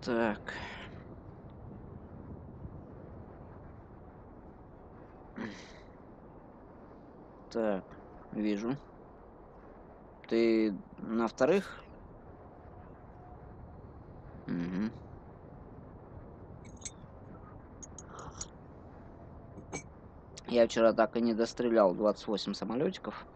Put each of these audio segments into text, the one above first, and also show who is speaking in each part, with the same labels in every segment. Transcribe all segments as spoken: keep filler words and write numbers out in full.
Speaker 1: Так. Так, вижу. Ты на вторых? Угу. Я вчера так и не дострелял двадцать восемь самолетиков.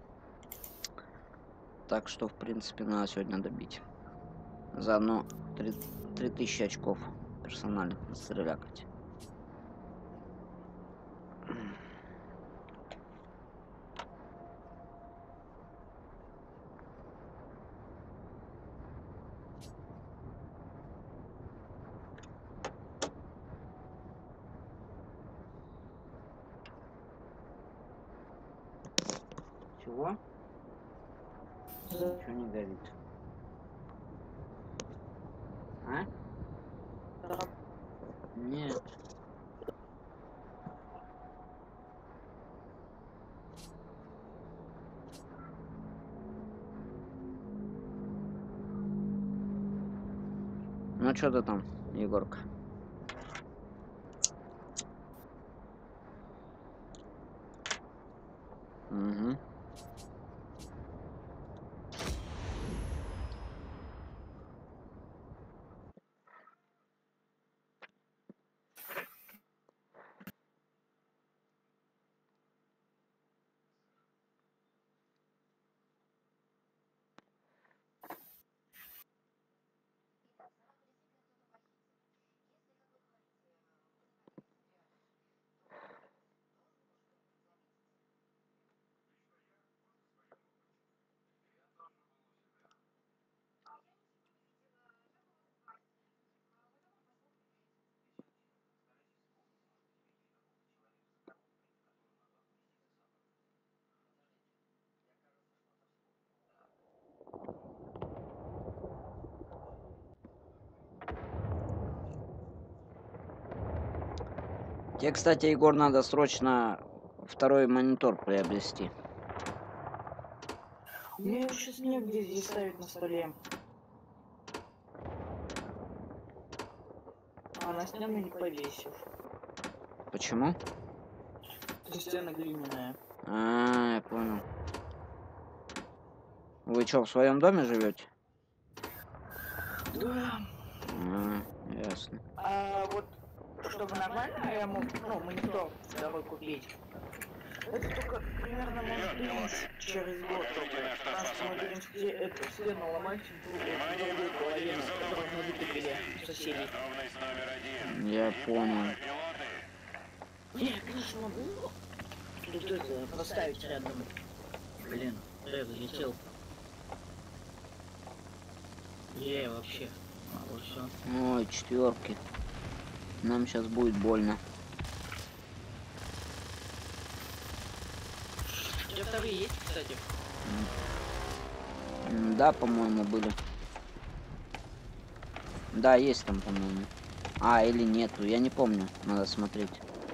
Speaker 1: Так что, в принципе, надо сегодня добить. Заодно три тысячи очков персональных настрелякать. Чего? Ничего не горит. А? Нет. Ну что ты там, Егорка? Угу. Тебе, кстати, Егор, надо срочно второй монитор приобрести.
Speaker 2: Мне его сейчас негде здесь ставить на столе. А на стену не повесишь.
Speaker 1: Почему?
Speaker 2: Стена глиняная.
Speaker 1: А, я понял. Вы что, в своем доме живете?
Speaker 2: Да.
Speaker 1: А, ясно.
Speaker 2: А вот, чтобы нормально я мог, ну, монитор второй купить. Это только примерно может быть через год только. Потому что мы будем сте эту стену ломать в другую половину, которую мы выкупили у соседей.
Speaker 1: Я понял.
Speaker 2: Не, я, конечно, могу тут это поставить рядом. Блин, я залетел. Е, вообще. А, вот все.
Speaker 1: Ой, четверки. Нам сейчас будет больно.
Speaker 2: У тебя вторые есть, кстати?
Speaker 1: Да, по-моему, были. Да, есть там, по-моему. А, или нету, я не помню. Надо смотреть.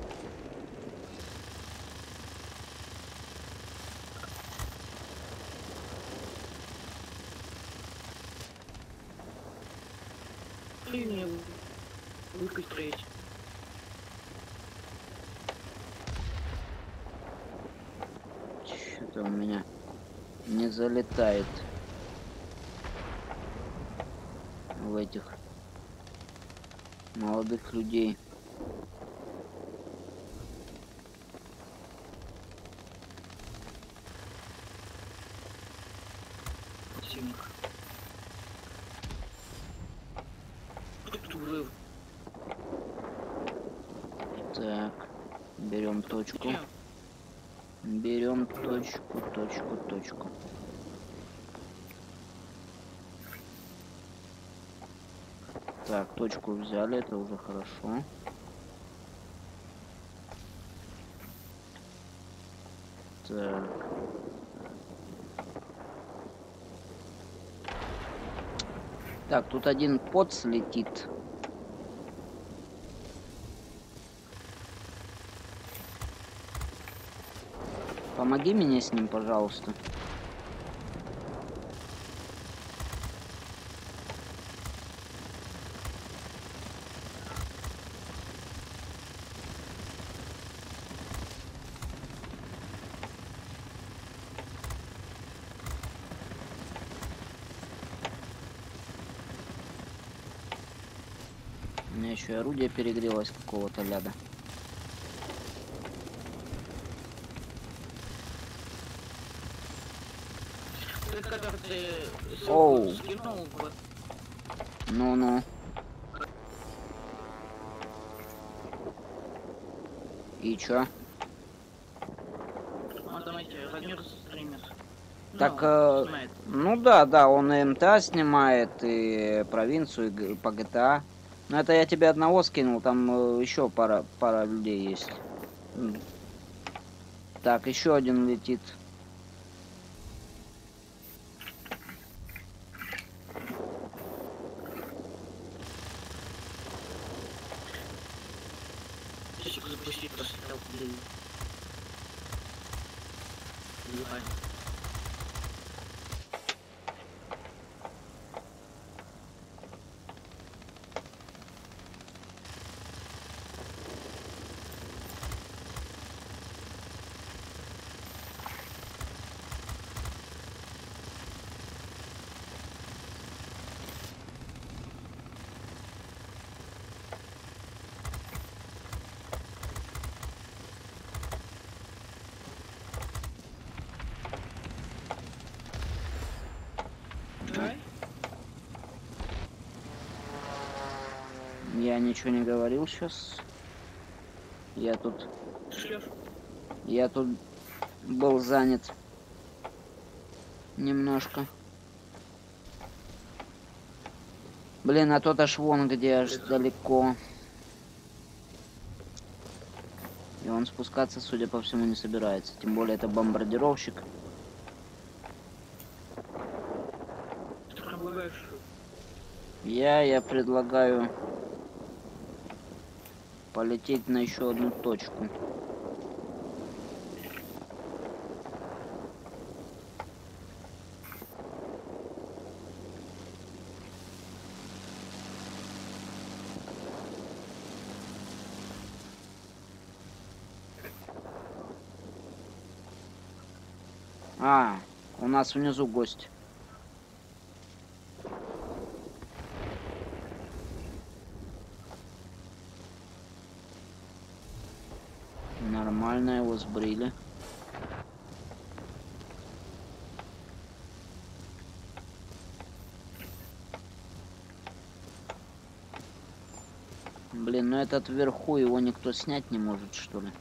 Speaker 2: И мне выкатить.
Speaker 1: Что-то у меня не залетает в этих молодых людей.
Speaker 2: Противник. Тулы.
Speaker 1: Так, берем точку. Берем точку, точку, точку. Так, точку взяли, это уже хорошо. Так. Так, тут один поц летит. Помоги мне с ним, пожалуйста. меня еще и орудие перегрелось какого-то ляда.
Speaker 2: Ты когда ты
Speaker 1: Оу.
Speaker 2: ссылку скинул, вот,
Speaker 1: Ну-ну. И чё?
Speaker 2: он там эти размер стример.
Speaker 1: Так,
Speaker 2: Ну,
Speaker 1: э,
Speaker 2: снимает.
Speaker 1: ну да, да, он и МТА снимает, и провинцию, и г- по ГТА. Но это я тебе одного скинул, там еще пара, пара людей есть. М. Так, еще один летит.
Speaker 2: Часик запустить, посмотрел, блин. Ебать. Давай.
Speaker 1: Я ничего не говорил сейчас. Я тут,
Speaker 2: Шлёшь.
Speaker 1: я тут был занят немножко. Блин, а тот аж вон где, аж далеко. И он спускаться, судя по всему, не собирается. Тем более это бомбардировщик.
Speaker 2: Ты предлагаешь?
Speaker 1: Я, я предлагаю полететь на еще одну точку. А, у нас внизу гость. Нормально его сбрили. Блин, ну этот вверху, его никто снять не может, что ли?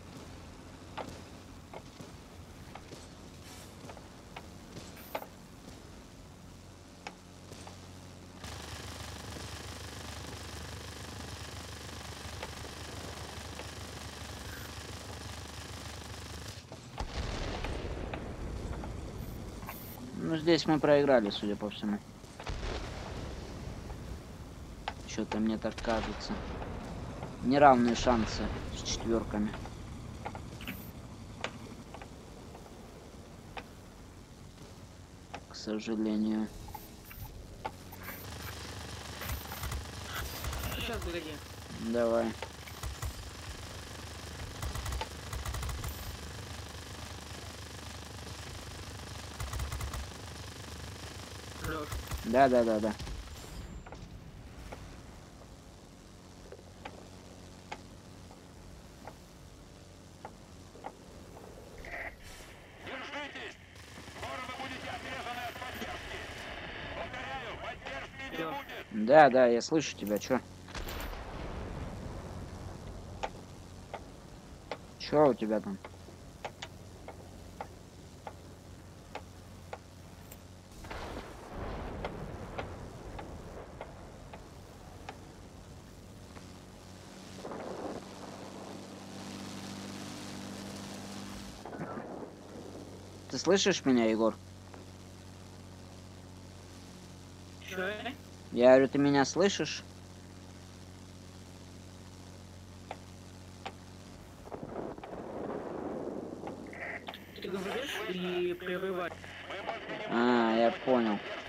Speaker 1: Ну, здесь мы проиграли, судя по всему. Что-то мне так кажется. Неравные шансы с четверками. К сожалению.
Speaker 2: Сейчас, погоди.
Speaker 1: Давай.
Speaker 2: Лёш.
Speaker 1: Да, да, да, да.
Speaker 3: Держитесь! Скоро вы будете отрезаны от поддержки! Повторяю, поддержки не
Speaker 2: Лёш.
Speaker 3: будет!
Speaker 1: Да, да, я слышу тебя, чё? Чё у тебя там? Ты слышишь меня, Егор?
Speaker 2: Чё?
Speaker 1: Я говорю, ты меня слышишь?
Speaker 2: Ты говоришь и прерываешь.
Speaker 1: А, я понял.